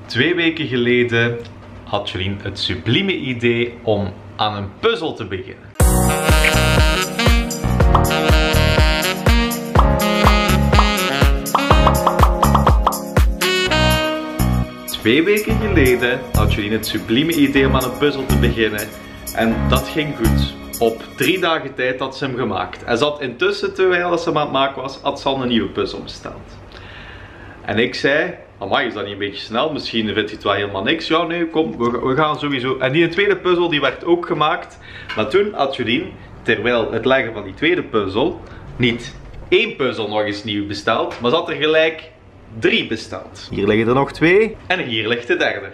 2 weken geleden had Jolien het sublieme idee om aan een puzzel te beginnen. Twee weken geleden had Jolien het sublieme idee om aan een puzzel te beginnen. En dat ging goed. Op 3 dagen tijd had ze hem gemaakt. En ze had intussen, terwijl ze hem aan het maken was, had ze al een nieuwe puzzel besteld. En ik zei, amai, is dat niet een beetje snel? Misschien vindt hij het wel helemaal niks. Ja, nee, kom, we gaan sowieso. En die tweede puzzel die werd ook gemaakt. Maar toen had Jolien, terwijl het leggen van die tweede puzzel, niet 1 puzzel nog eens nieuw besteld, maar ze had er gelijk 3 besteld. Hier liggen er nog 2 en hier ligt de derde.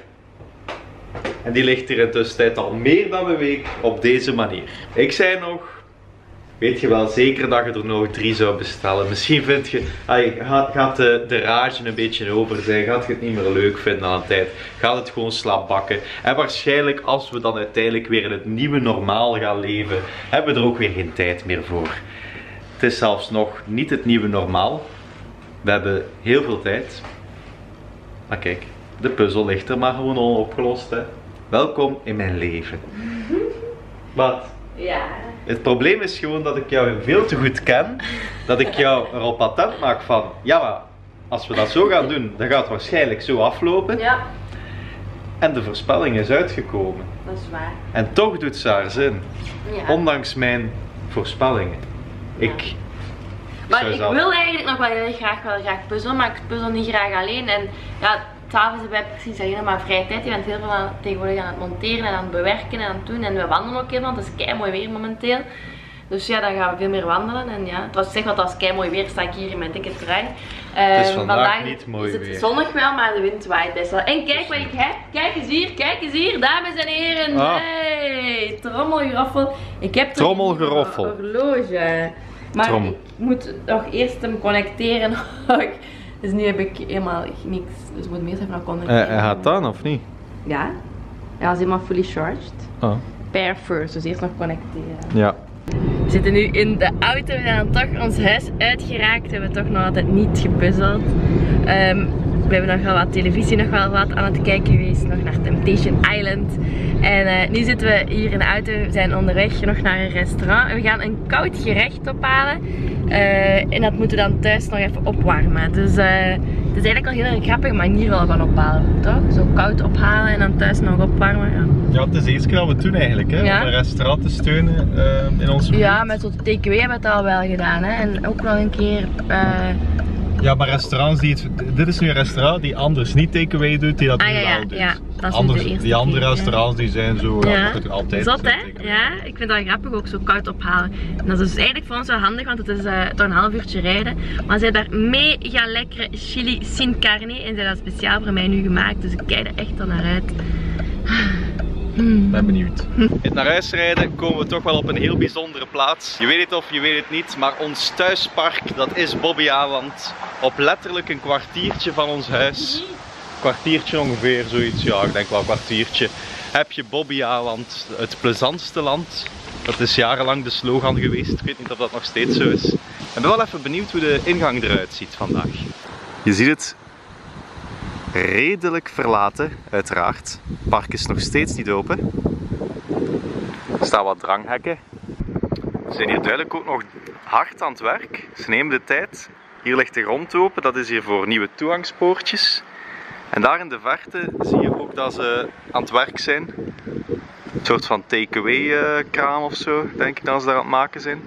En die ligt hier in tussentijd al meer dan een week op deze manier. Ik zei nog, weet je wel zeker dat je er nog 3 zou bestellen? Misschien vind je, gaat de rage een beetje over zijn, gaat je het niet meer leuk vinden aan de tijd, gaat het gewoon slapbakken. En waarschijnlijk als we dan uiteindelijk weer in het nieuwe normaal gaan leven, hebben we er ook weer geen tijd meer voor. Het is zelfs nog niet het nieuwe normaal. We hebben heel veel tijd. Maar kijk, de puzzel ligt er maar gewoon onopgelost, hè. Welkom in mijn leven. Wat? Ja. Het probleem is gewoon dat ik jou veel te goed ken. Dat ik jou erop attent maak van, ja maar, als we dat zo gaan doen, dan gaat het waarschijnlijk zo aflopen. Ja. En de voorspelling is uitgekomen. Dat is waar. En toch doet ze haar zin. Ja. Ondanks mijn voorspellingen. Ja. Maar ik wil eigenlijk nog wel heel graag puzzelen, maar ik puzzel niet graag alleen. En ja, s'avonds hebben wij precies helemaal vrije tijd. Je bent heel veel tegenwoordig aan het monteren en aan het bewerken en aan het doen. En we wandelen ook helemaal, het is kei mooi weer momenteel. Dus ja, dan gaan we veel meer wandelen. En ja, het was zeg wat als kei mooi weer, sta ik hier in mijn dikke trui. Het is vandaag niet mooi weer. Het is zonnig wel, maar de wind waait best wel. En kijk wat ik heb. Kijk eens hier, dames en heren. Ah. Hey, trommelgeroffel. Ik heb Trommelgeroffel. Een horloge. Maar ik moet nog eerst hem connecteren. Dus nu heb ik helemaal niks. Dus ik moet hem eerst even nog connecteren. Hij gaat dan of niet? Ja. Hij was helemaal fully charged. Oh. Per first, dus eerst nog connecteren. Ja. We zitten nu in de auto, we zijn dan toch ons huis uitgeraakt. We hebben toch nog altijd niet gepuzzeld. We hebben nog wel wat televisie, nog wel wat aan het kijken geweest. Nog naar Temptation Island. En nu zitten we hier in de auto, we zijn onderweg nog naar een restaurant. We gaan een koud gerecht ophalen. En dat moeten we dan thuis nog even opwarmen. Dus het is eigenlijk al een heel grappige manier wel van ophalen, toch? Zo koud ophalen en dan thuis nog opwarmen. Ja, Ja, het is de eerste keer dat we het doen eigenlijk, hè? Ja. Om een restaurant te steunen in onze buurt. ja, met zo'n takeaway hebben we het al wel gedaan, hè. En ook nog een keer... Ja, maar restaurants die dit is nu een restaurant die anders niet takeaway doet, die dat nu wel doet. Ja, dat is Anders, de eerste die andere keer, restaurants die zijn zo, ja, dat altijd. Zot, hè? Ja, ik vind dat grappig ook, zo koud ophalen. En dat is dus eigenlijk voor ons wel handig, want het is toch een half uurtje rijden. Maar ze hebben daar mega lekkere chili sin carne en ze hebben dat speciaal voor mij nu gemaakt, dus ik kijk er echt al naar uit. Ik ben benieuwd. In het naar huis rijden komen we toch wel op een heel bijzondere plaats. Je weet het of je weet het niet, maar ons thuispark, dat is Bobbejaanland. Op letterlijk een kwartiertje van ons huis. Kwartiertje ongeveer, zoiets. Ja, ik denk wel een kwartiertje. Heb je Bobbejaanland, het plezantste land. Dat is jarenlang de slogan geweest. Ik weet niet of dat nog steeds zo is. Ik ben wel even benieuwd hoe de ingang eruit ziet vandaag. Je ziet het. Redelijk verlaten, uiteraard. Het park is nog steeds niet open. Er staan wat dranghekken. Ze zijn hier duidelijk ook nog hard aan het werk. Ze nemen de tijd. Hier ligt de grond open, dat is hier voor nieuwe toegangspoortjes. En daar in de verte zie je ook dat ze aan het werk zijn. Een soort van takeaway kraam of zo, denk ik dat ze daar aan het maken zijn.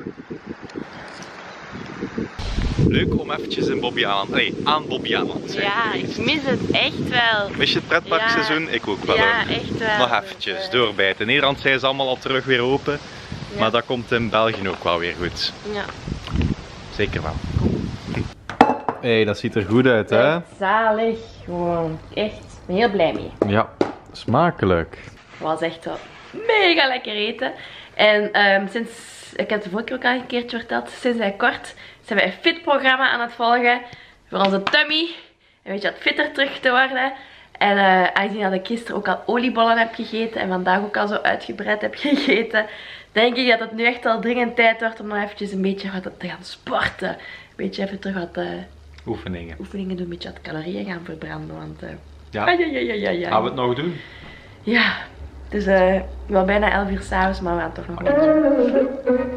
Leuk om eventjes in Bobbejaanland, aan Bobbejaanland te zijn. Ja, ik mis het echt wel. Mis je het pretparkseizoen? Ja. Ik ook wel. Ja, hoor. echt wel. Nog eventjes doorbijten. In Nederland zijn ze allemaal al terug weer open. Ja. Maar dat komt in België ook wel weer goed. Ja. Zeker wel. Hey, dat ziet er goed uit, hè? Echt zalig, gewoon. Echt, ik ben heel blij mee. Ja, smakelijk. Het was echt wel mega lekker eten. En sinds, ik heb het de vorige keer ook al een keertje verteld, sinds kort zijn we een fit-programma aan het volgen voor onze tummy. Een beetje wat fitter terug te worden. En aangezien dat ik gisteren ook al oliebollen heb gegeten en vandaag ook al zo uitgebreid heb gegeten, denk ik dat het nu echt al dringend tijd wordt om nog eventjes een beetje wat te gaan sporten. Een beetje even terug wat oefeningen doen, een beetje wat calorieën gaan verbranden. Want Ja. Ja. Gaan we het nog doen? Ja, dus wel bijna 11 uur s'avonds, maar we gaan toch nog wel doen.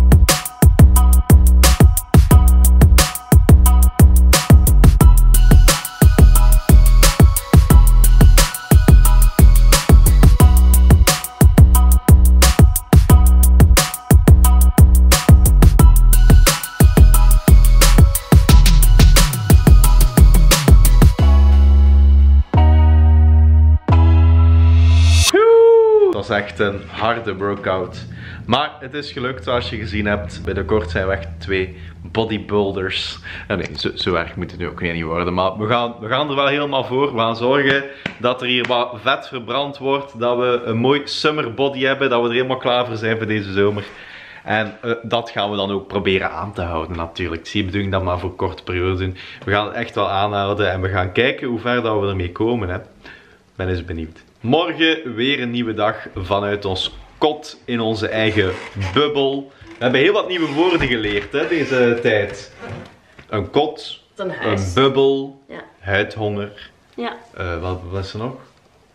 Het was echt een harde workout. Maar het is gelukt zoals je gezien hebt. Binnenkort zijn we echt 2 bodybuilders. Nee, zo erg moet het nu ook niet worden. Maar we gaan er wel helemaal voor. We gaan zorgen dat er hier wat vet verbrand wordt. Dat we een mooi summer body hebben. Dat we er helemaal klaar voor zijn voor deze zomer. En dat gaan we dan ook proberen aan te houden natuurlijk. Het is niet de bedoeling dat we maar voor korte periode doen. We gaan het echt wel aanhouden. En we gaan kijken hoe ver dat we ermee komen. Hè. Ben eens benieuwd. Morgen weer een nieuwe dag vanuit ons kot in onze eigen bubbel. We hebben heel wat nieuwe woorden geleerd hè, deze tijd. Een kot, een bubbel, ja. Huidhonger. Ja. Wat is er nog?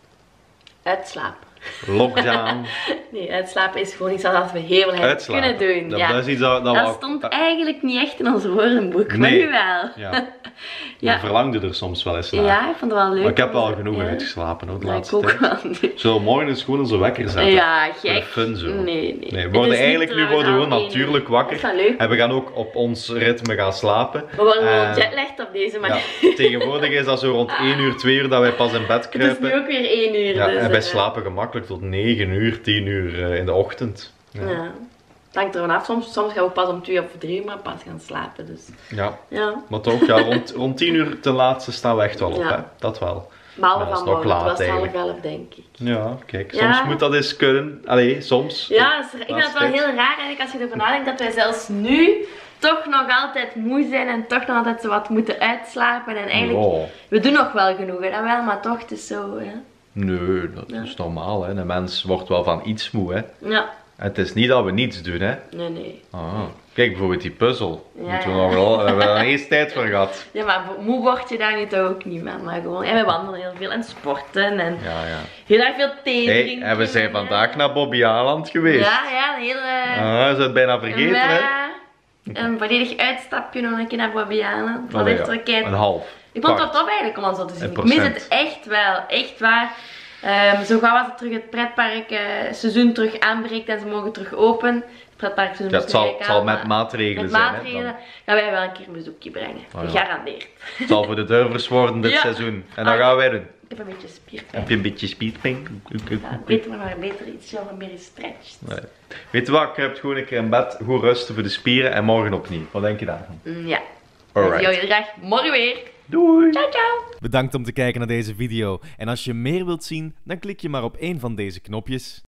Uitslapen. Lockdown. Nee, uitslapen is gewoon iets dat we heel erg kunnen doen. Dat is iets dat stond eigenlijk niet echt in ons woordenboek, maar nu wel. Ja. Je verlangde er soms wel eens naar. Ja, ik vond het wel leuk. Maar ik heb wel genoeg uitgeslapen hoor, de laatste tijd. Wel. Zullen we morgen eens gewoon onze wekker zetten? Ja, gek. Fun zo. Nee. We worden eigenlijk nu gewoon natuurlijk wakker. Dat is leuk. En we gaan ook op ons ritme gaan slapen. We worden gewoon jetlagged op deze manier. Ja, tegenwoordig is dat zo rond 1 uur, 2 uur dat wij pas in bed kruipen. Het is nu ook weer 1 uur. Ja, dus, en wij slapen gemakkelijk tot 9 uur, 10 uur in de ochtend. Ja. Het hangt er vanaf. Soms gaan we pas om 2 of 3 uur maar pas gaan slapen. Dus. Ja. Maar toch, rond 10 uur ten laatste staan we echt wel op. Hè? Dat wel. Behalve van morgen, het was 11:30 denk ik. Ja, kijk, soms moet dat eens kunnen. Allee, soms. Ja, ik vind het wel heel raar eigenlijk als je ervan nadenkt dat wij zelfs nu toch nog altijd moe zijn en toch nog altijd zo wat moeten uitslapen. En eigenlijk, we doen nog wel genoeg, dat wel, maar toch, het is zo, hè. Nee, dat is normaal, hè. Een mens wordt wel van iets moe, hè. Ja. En het is niet dat we niets doen, hè. Nee. Kijk, bijvoorbeeld die puzzel. Moeten we nog wel, we hebben er eens tijd voor gehad. Ja, maar moe word je daar nu toch ook niet van. Maar gewoon, we wandelen heel veel en sporten en heel erg veel thee drinken. En we zijn vandaag naar Bobby Aland geweest. Ja, een hele... je zou het bijna vergeten, hè. Een volledig uitstapje nog een keer naar Bobby Aland. Een half. Ik vond het tof eigenlijk om ons zo te zien. Ik mis het echt wel, echt waar. Zo gauw als het terug het pretpark seizoen terug aanbreekt en ze mogen terug open. Het pretpark seizoen het zal met maatregelen zijn. Met maatregelen gaan wij wel een keer een bezoekje brengen. Gegarandeerd. Het zal voor de durvers worden dit seizoen. En dat gaan wij doen. Ik heb een beetje spierpijn. Heb je een beetje spierpijn? Beter iets meer stretched. Nee. Weet je wat, ik heb gewoon een keer in bed, goed rusten voor de spieren en morgen opnieuw. Wat denk je daarvan? Ja. Dan zie je heel graag morgen weer. Doei! Ciao! Bedankt om te kijken naar deze video. En als je meer wilt zien, dan klik je maar op een van deze knopjes.